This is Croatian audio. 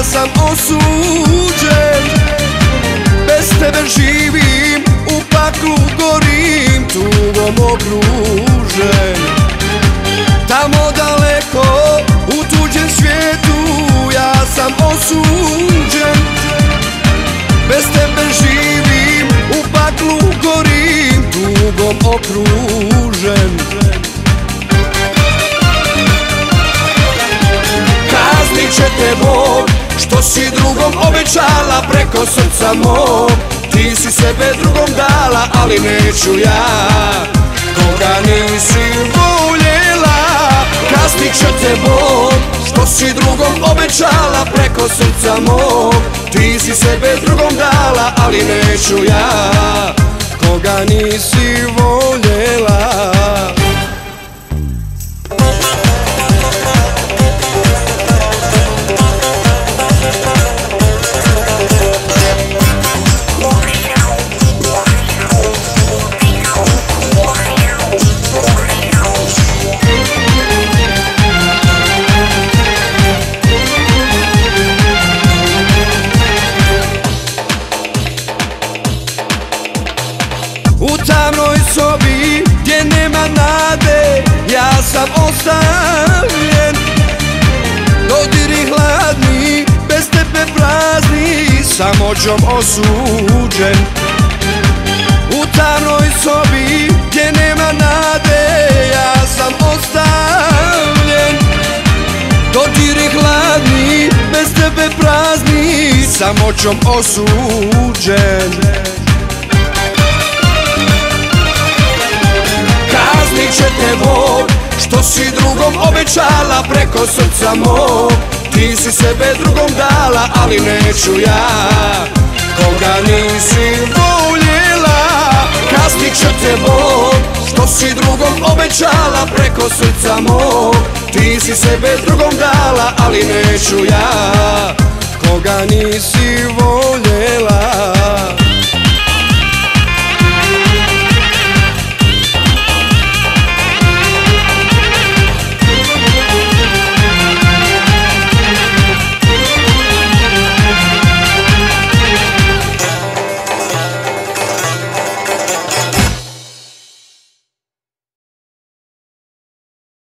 sam osuđen, bez tebe živim, u paklu gorim, tugom okružen. Tamo daleko, u tuđem svijetu, ja sam osuđen, bez tebe živim, u paklu gorim, tugom okružen. Kaznit će te Bog, što si drugom obećala preko srca mog. Ti si sebe drugom dala, ali neću ja, koga nisi voljela. Kaznit će te Bog, što si drugom obećala preko srca mog. Ti si sebe drugom dala, ali neću ja, koga nisi voljela. U tamnoj sobi gdje nema nade, ja sam ostavljen. Dodiri hladni, bez tebe prazni, samoćom osuđen. U tamnoj sobi gdje nema nade, ja sam ostavljen. Dodiri hladni, bez tebe prazni, samoćom osuđen. Kaznit će te Bog, što si drugom obećala preko srca mog. Ti si sebe drugom dala, ali neću ja, koga nisi voljela. Kaznit će te Bog, što si drugom obećala preko srca mog. Ti si sebe drugom dala, ali neću ja, koga nisi voljela.